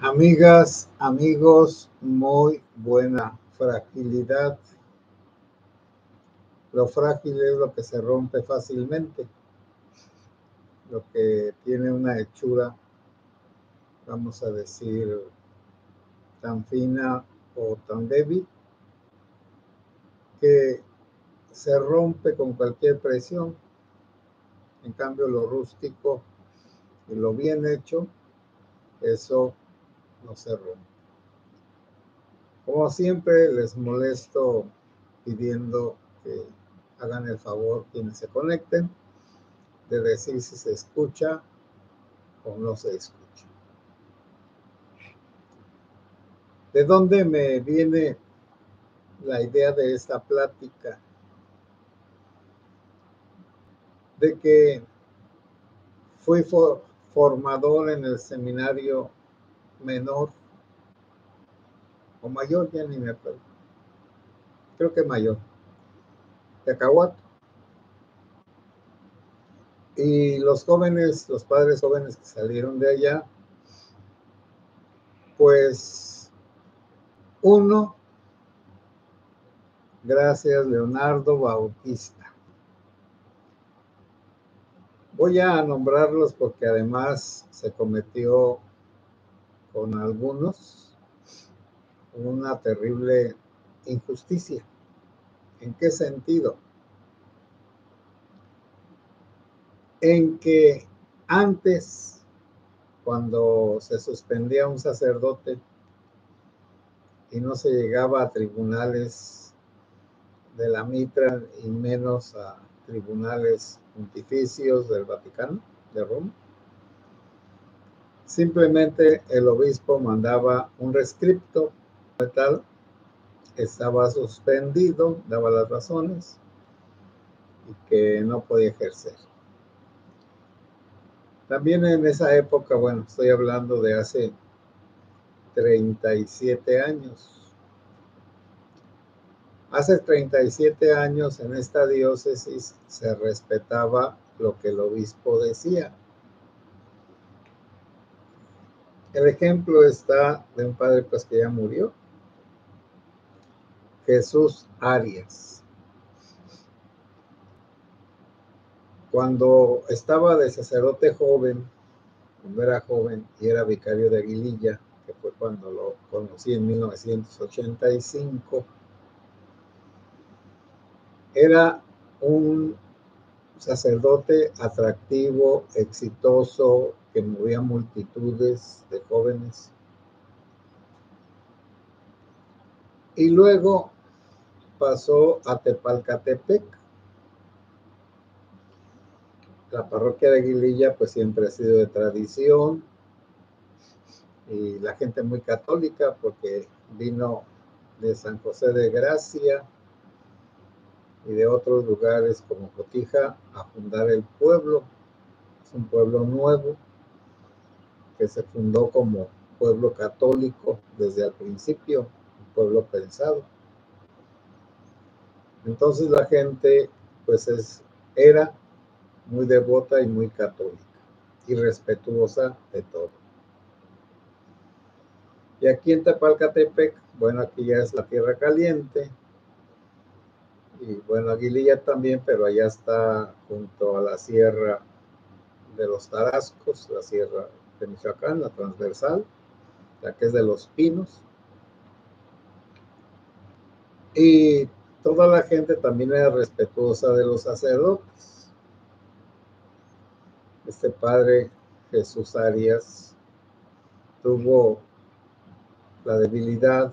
Amigas, amigos, muy buena fragilidad. Lo frágil es lo que se rompe fácilmente, lo que tiene una hechura, vamos a decir, tan fina o tan débil, que se rompe con cualquier presión. En cambio, lo rústico y lo bien hecho, eso no se rompe. Como siempre, les molesto pidiendo que hagan el favor quienes se conecten de decir si se escucha o no se escucha. ¿De dónde me viene la idea de esta plática? De que fui formador en el seminario menor o mayor, ya ni me acuerdo. Creo que mayor, de Acahuato. Y los jóvenes, los padres jóvenes que salieron de allá, pues uno, gracias Leonardo Bautista. Voy a nombrarlos porque además se cometió con algunos una terrible injusticia. ¿En qué sentido? En que antes, cuando se suspendía un sacerdote y no se llegaba a tribunales de la Mitra y menos a tribunales pontificios del Vaticano, de Roma, simplemente el obispo mandaba un rescripto de tal, estaba suspendido, daba las razones y que no podía ejercer. También en esa época, bueno, estoy hablando de hace 37 años. Hace 37 años en esta diócesis se respetaba lo que el obispo decía. El ejemplo está de un padre pues que ya murió, Jesús Arias. Cuando estaba de sacerdote joven, cuando era joven y era vicario de Aguililla, que fue cuando lo conocí en 1985, era un sacerdote atractivo, exitoso, que movía multitudes de jóvenes. Y luego pasó a Tepalcatepec. La parroquia de Aguililla pues siempre ha sido de tradición y la gente muy católica porque vino de San José de Gracia y de otros lugares como Cotija a fundar el pueblo. Es un pueblo nuevo que se fundó como pueblo católico desde el principio, un pueblo pensado. Entonces la gente pues era muy devota y muy católica y respetuosa de todo. Y aquí en Tepalcatepec, bueno, aquí ya es la tierra caliente. Y bueno, Aguililla también, pero allá está junto a la sierra de los Tarascos, la sierra de Michoacán, la transversal, la que es de los Pinos. Y toda la gente también era respetuosa de los sacerdotes. Este padre Jesús Arias tuvo la debilidad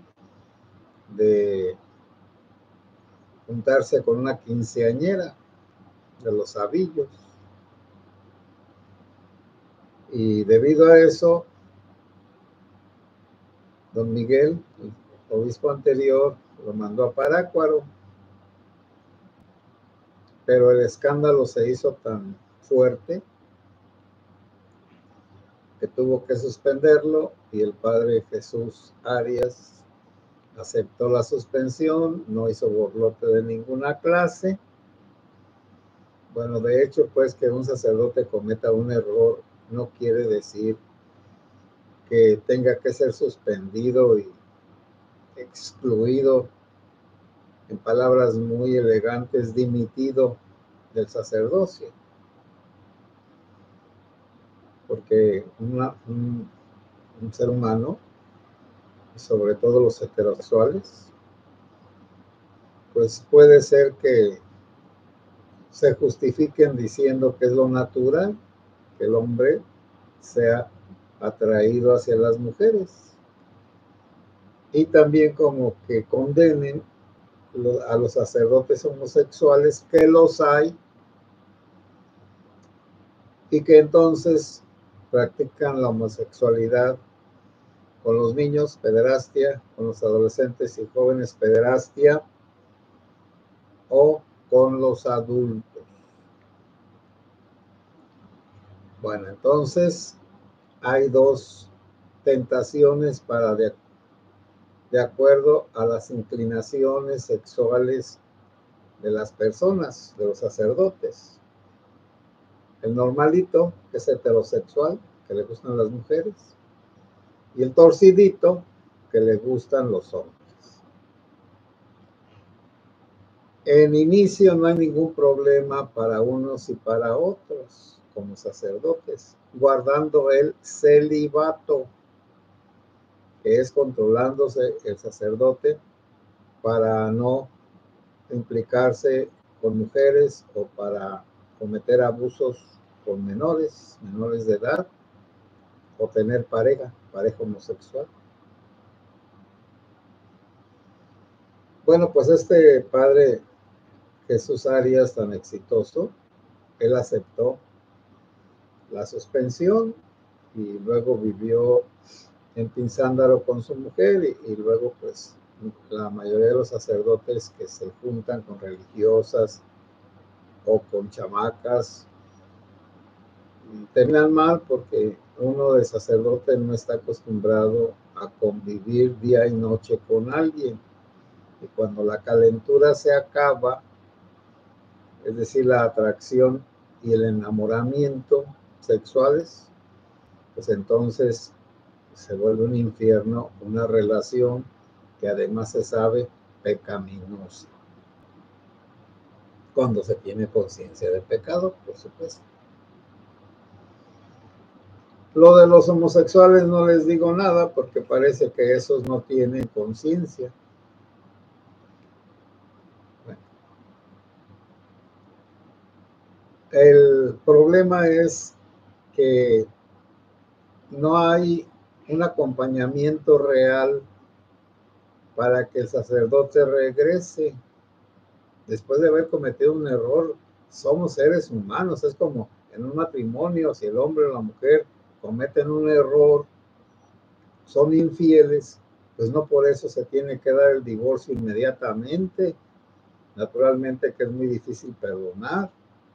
de juntarse con una quinceañera de los Avillos. Y debido a eso, don Miguel, el obispo anterior, lo mandó a Parácuaro, pero el escándalo se hizo tan fuerte que tuvo que suspenderlo y el padre Jesús Arias aceptó la suspensión, no hizo borlote de ninguna clase. Bueno, de hecho, pues que un sacerdote cometa un error no quiere decir que tenga que ser suspendido y excluido, en palabras muy elegantes, dimitido del sacerdocio. Porque un ser humano, sobre todo los heterosexuales, pues puede ser que se justifiquen diciendo que es lo natural, que el hombre sea atraído hacia las mujeres. Y también como que condenen a los sacerdotes homosexuales, que los hay, y que entonces practican la homosexualidad con los niños, pederastia, con los adolescentes y jóvenes, pederastia, o con los adultos. Bueno, entonces hay dos tentaciones para de acuerdo a las inclinaciones sexuales de las personas, de los sacerdotes. El normalito, que es heterosexual, que le gustan las mujeres, y el torcidito, que le gustan los hombres. En inicio no hay ningún problema para unos y para otros como sacerdotes, guardando el celibato, que es controlándose el sacerdote para no implicarse con mujeres o para cometer abusos con menores de edad, o tener pareja homosexual. Bueno, pues este padre Jesús Arias, tan exitoso, él aceptó la suspensión y luego vivió en Pinzándaro con su mujer y luego pues la mayoría de los sacerdotes que se juntan con religiosas o con chamacas terminan mal porque uno de sacerdote no está acostumbrado a convivir día y noche con alguien, y cuando la calentura se acaba, es decir, la atracción y el enamoramiento sexuales, pues entonces se vuelve un infierno, una relación que además se sabe pecaminosa. Cuando se tiene conciencia de pecado, por supuesto. Lo de los homosexuales no les digo nada porque parece que esos no tienen conciencia. Bueno, el problema es que no hay un acompañamiento real para que el sacerdote regrese después de haber cometido un error. Somos seres humanos, es como en un matrimonio, si el hombre o la mujer cometen un error, son infieles, pues no por eso se tiene que dar el divorcio inmediatamente. Naturalmente que es muy difícil perdonar,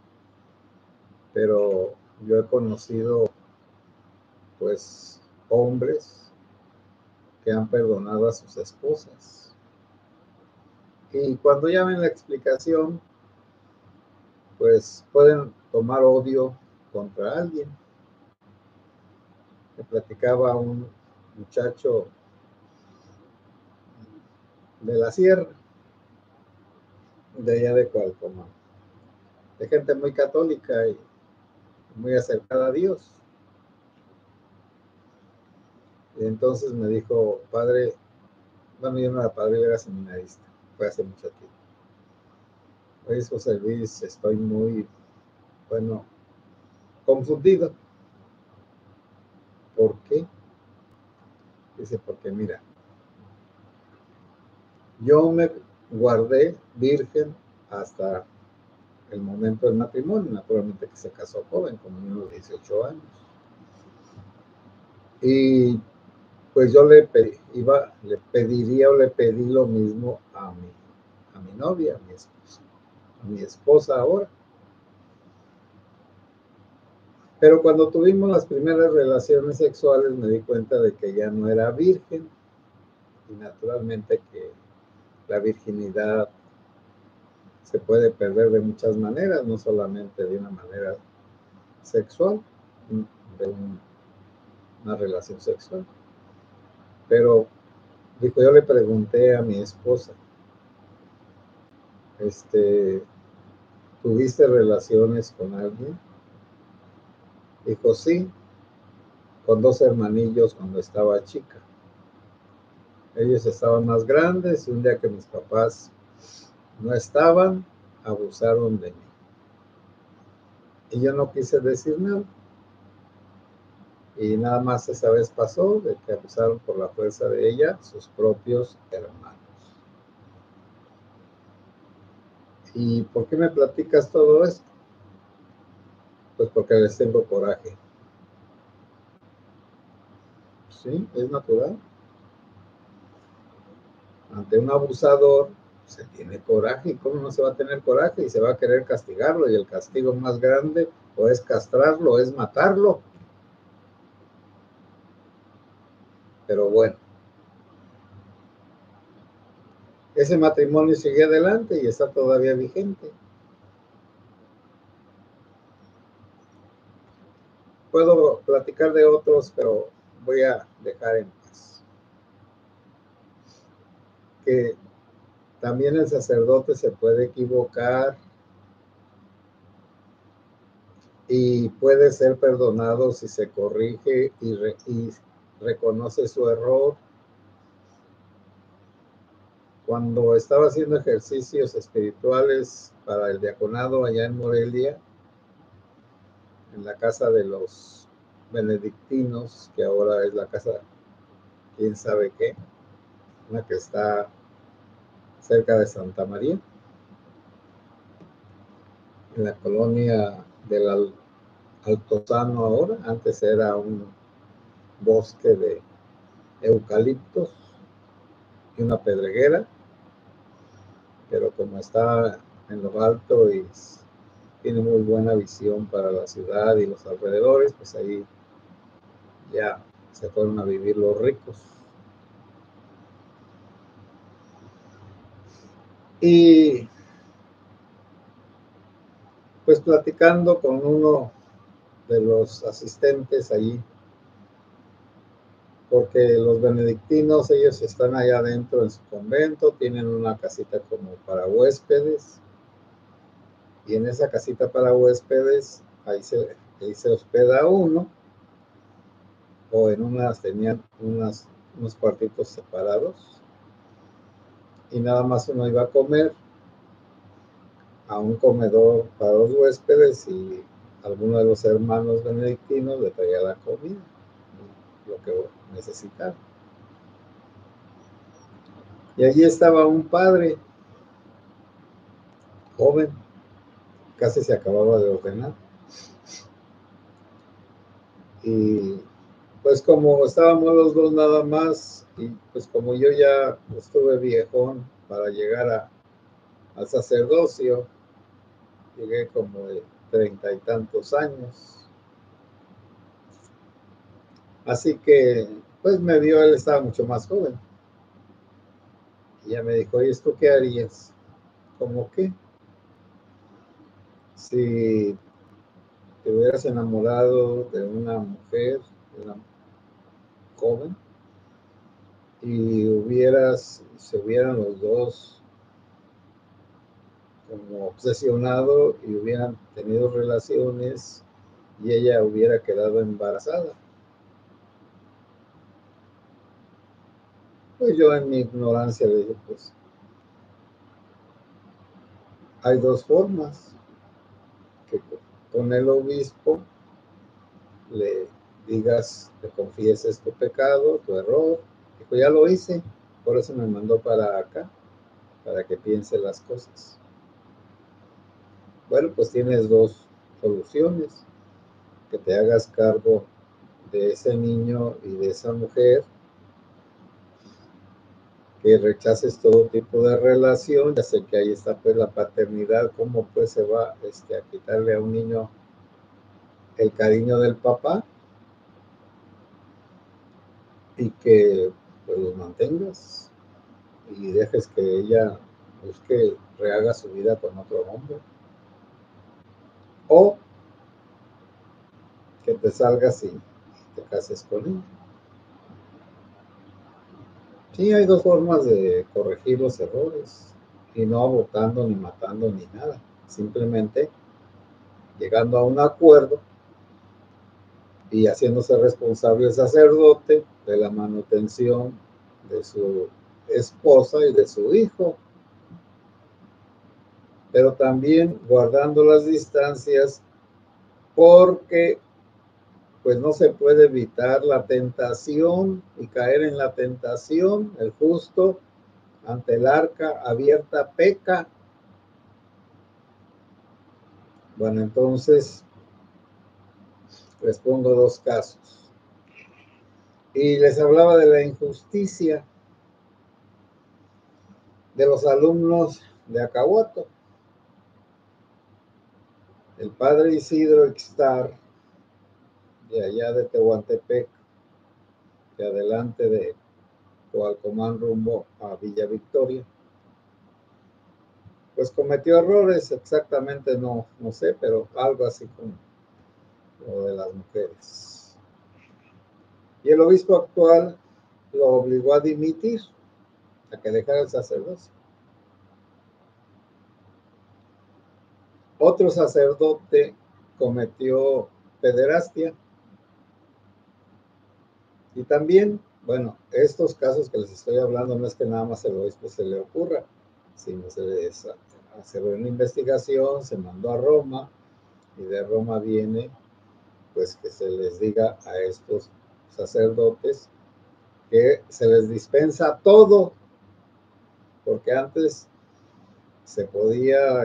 pero yo he conocido pues hombres que han perdonado a sus esposas. Y cuando ya ven la explicación, pues pueden tomar odio contra alguien. Me platicaba un muchacho de la sierra, de allá de Cualcomán, de gente muy católica y muy acercada a Dios. Y entonces me dijo, padre, bueno, yo no era padre, yo era seminarista, fue hace mucho tiempo. Oye, José Luis, estoy muy, bueno, confundido. ¿Por qué? Dice, porque mira, yo me guardé virgen hasta el momento del matrimonio, naturalmente que se casó joven, como unos 18 años. Y pues yo le pediría o le pedí lo mismo a mi novia, a mi esposa ahora. Pero cuando tuvimos las primeras relaciones sexuales me di cuenta de que ya no era virgen, y naturalmente que la virginidad se puede perder de muchas maneras, no solamente de una manera sexual, de una relación sexual. Pero, dijo, yo le pregunté a mi esposa, ¿tuviste relaciones con alguien? Dijo, sí, con 2 hermanillos cuando estaba chica. Ellos estaban más grandes y un día que mis papás no estaban, abusaron de mí. Y yo no quise decir nada. Y nada más esa vez pasó de que abusaron por la fuerza de ella sus propios hermanos. ¿Y por qué me platicas todo esto? Pues porque les tengo coraje. Sí, es natural. Ante un abusador se tiene coraje. ¿Y cómo no se va a tener coraje? Y se va a querer castigarlo. Y el castigo más grande o es castrarlo o es matarlo. Pero bueno, ese matrimonio sigue adelante y está todavía vigente. Puedo platicar de otros, pero voy a dejar en paz. Que también el sacerdote se puede equivocar y puede ser perdonado si se corrige y reconoce su error. Cuando estaba haciendo ejercicios espirituales para el diaconado allá en Morelia, en la casa de los benedictinos, que ahora es la casa, quién sabe qué, una que está cerca de Santa María, en la colonia del Altozano ahora, antes era un bosque de eucaliptos y una pedreguera, pero como está en lo alto y tiene muy buena visión para la ciudad y los alrededores, pues ahí ya se fueron a vivir los ricos. Y pues platicando con uno de los asistentes allí, porque los benedictinos, ellos están allá adentro en su convento, tienen una casita como para huéspedes, y en esa casita para huéspedes, ahí se hospeda uno, o en unas tenían unos cuartitos separados, y nada más uno iba a comer a un comedor para los huéspedes y alguno de los hermanos benedictinos le traía la comida, lo que necesitaba. Y allí estaba un padre joven, casi se acababa de ordenar. Y pues como estábamos los dos nada más, y pues como yo ya estuve viejón para llegar al sacerdocio, llegué como de 30 y tantos años. Así que pues me vio, él estaba mucho más joven. Y ya me dijo, ¿y esto qué harías? ¿Cómo qué? Si te hubieras enamorado de una mujer, de una joven, y se hubieran los dos como obsesionado y hubieran tenido relaciones y ella hubiera quedado embarazada. Pues yo en mi ignorancia le dije, pues hay 2 formas, que con el obispo le digas, te confieses tu pecado, tu error. Dijo, ya lo hice, por eso me mandó para acá, para que piense las cosas. Bueno, pues tienes 2 soluciones, que te hagas cargo de ese niño y de esa mujer, que rechaces todo tipo de relación. Ya sé que ahí está pues la paternidad, cómo pues se va a quitarle a un niño el cariño del papá, y que pues los mantengas y dejes que ella busque, rehaga su vida con otro hombre, o que te salgas y te cases con él. Sí, hay dos formas de corregir los errores, y no abortando, ni matando, ni nada. Simplemente llegando a un acuerdo y haciéndose responsable el sacerdote de la manutención de su esposa y de su hijo, pero también guardando las distancias, porque pues no se puede evitar la tentación y caer en la tentación. El justo ante el arca abierta peca. Bueno, entonces les pongo dos casos. Y les hablaba de la injusticia de los alumnos de Acahuato. El padre Isidro Ixtar, de allá de Tehuantepec, de adelante de Coalcomán rumbo a Villa Victoria, pues cometió errores, exactamente no sé, pero algo así como lo de las mujeres. Y el obispo actual lo obligó a dimitir, a que dejara el sacerdocio. Otro sacerdote cometió pederastia. Y también, bueno, estos casos que les estoy hablando no es que nada más el obispo se le ocurra, sino se ve una investigación, se mandó a Roma, y de Roma viene pues que se les diga a estos sacerdotes que se les dispensa todo, porque antes se podía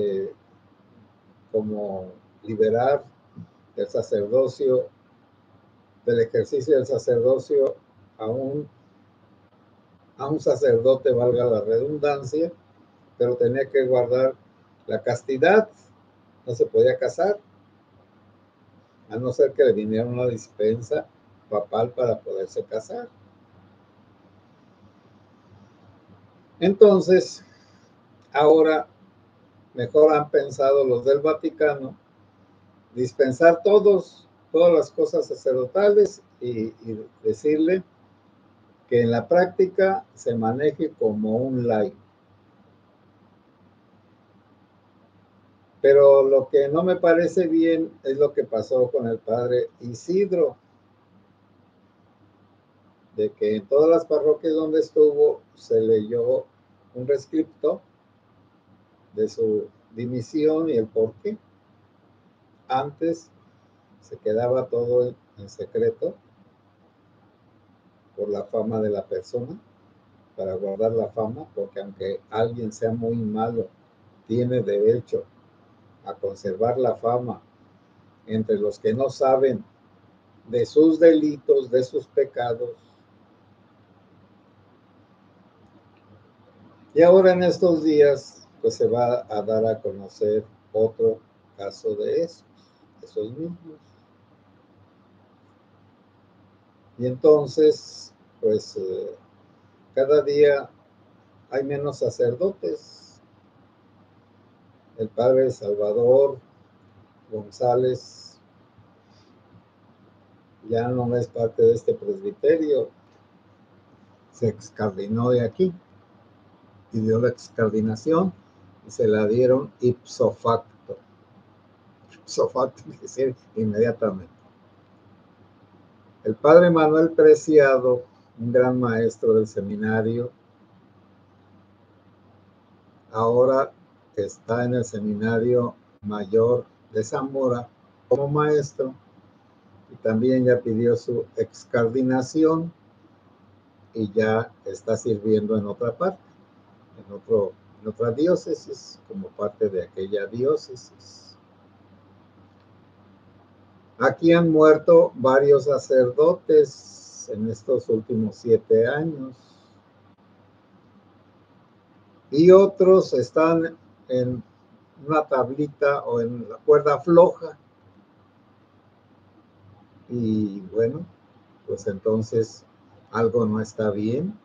como liberar el sacerdocio, del ejercicio del sacerdocio a un sacerdote, valga la redundancia, pero tenía que guardar la castidad, no se podía casar, a no ser que le viniera una dispensa papal para poderse casar. Entonces, ahora mejor han pensado los del Vaticano dispensar todas las cosas sacerdotales y decirle que en la práctica se maneje como un laico. Pero lo que no me parece bien es lo que pasó con el padre Isidro, de que en todas las parroquias donde estuvo se leyó un rescripto de su dimisión y el por qué. Antes se quedaba todo en secreto por la fama de la persona, para guardar la fama, porque aunque alguien sea muy malo, tiene derecho a conservar la fama entre los que no saben de sus delitos, de sus pecados. Y ahora en estos días, pues se va a dar a conocer otro caso de esos mismos. Y entonces, pues cada día hay menos sacerdotes. El padre Salvador González ya no es parte de este presbiterio, se excardinó de aquí, pidió la excardinación y se la dieron ipso facto. Ipso facto quiere decir inmediatamente. El padre Manuel Preciado, un gran maestro del seminario, ahora está en el seminario mayor de Zamora como maestro, y también ya pidió su excardinación y ya está sirviendo en otra parte, en otra diócesis, como parte de aquella diócesis. Aquí han muerto varios sacerdotes en estos últimos 7 años, y otros están en una tablita o en la cuerda floja. Y bueno, pues entonces algo no está bien.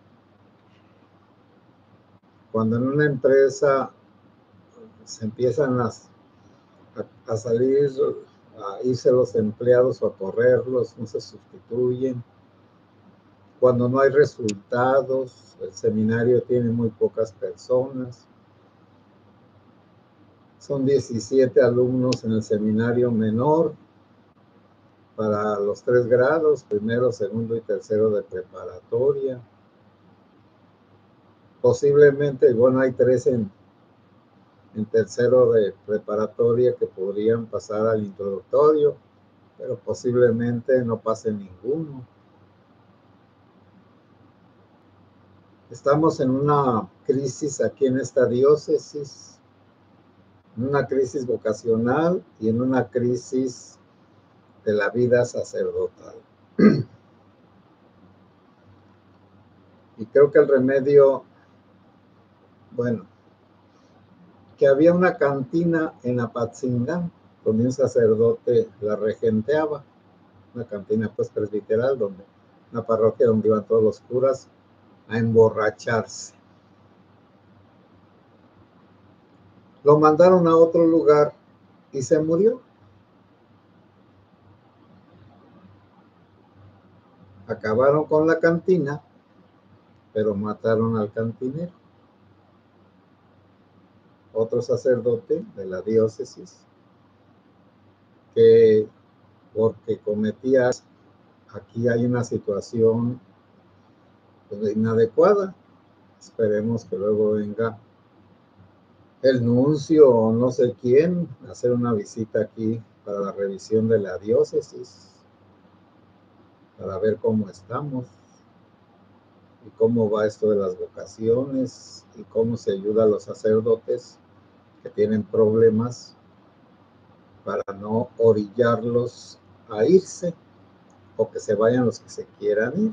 Cuando en una empresa se empiezan a salir a irse los empleados o a correrlos, no se sustituyen. Cuando no hay resultados, el seminario tiene muy pocas personas. Son 17 alumnos en el seminario menor para los 3 grados, primero, segundo y tercero de preparatoria. Posiblemente, bueno, hay 3 en tercero de preparatoria que podrían pasar al introductorio, pero posiblemente no pase ninguno. Estamos en una crisis aquí en esta diócesis, en una crisis vocacional y en una crisis de la vida sacerdotal. Y creo que el remedio, bueno, que había una cantina en Apatzingán, donde un sacerdote la regenteaba, una cantina pues presbiteral, donde una parroquia donde iban todos los curas a emborracharse. Lo mandaron a otro lugar y se murió. Acabaron con la cantina, pero mataron al cantinero. Otro sacerdote de la diócesis que porque cometía, aquí hay una situación pues, inadecuada. Esperemos que luego venga el nuncio o no sé quién a hacer una visita aquí para la revisión de la diócesis, para ver cómo estamos y cómo va esto de las vocaciones y cómo se ayuda a los sacerdotes que tienen problemas para no orillarlos a irse o que se vayan los que se quieran ir.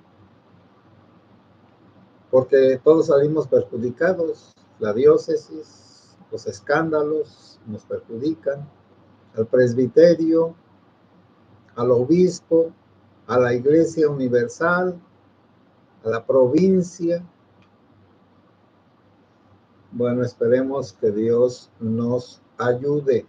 Porque todos salimos perjudicados, la diócesis, los escándalos nos perjudican, al presbiterio, al obispo, a la Iglesia Universal, a la provincia. Bueno, esperemos que Dios nos ayude.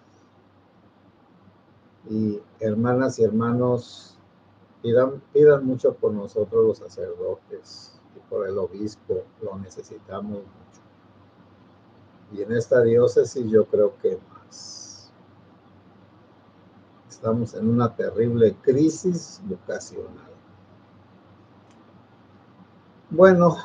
Y hermanas y hermanos, pidan mucho por nosotros los sacerdotes y por el obispo, lo necesitamos mucho. Y en esta diócesis yo creo que más. Estamos en una terrible crisis vocacional. Bueno,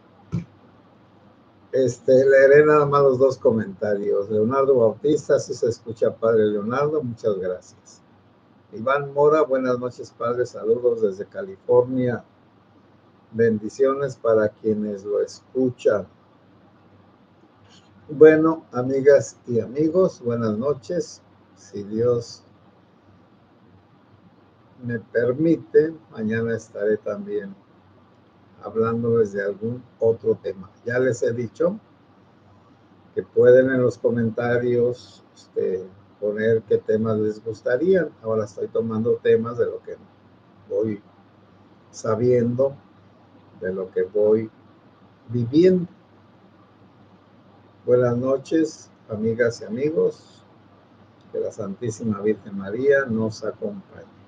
leeré nada más los 2 comentarios. Leonardo Bautista, si se escucha, padre Leonardo, muchas gracias. Iván Mora, buenas noches, padre, saludos desde California. Bendiciones para quienes lo escuchan. Bueno, amigas y amigos, buenas noches. Si Dios me permite, mañana estaré también hablándoles de algún otro tema. Ya les he dicho que pueden en los comentarios poner qué temas les gustarían. Ahora estoy tomando temas de lo que voy sabiendo, de lo que voy viviendo. Buenas noches, amigas y amigos. Que la Santísima Virgen María nos acompañe.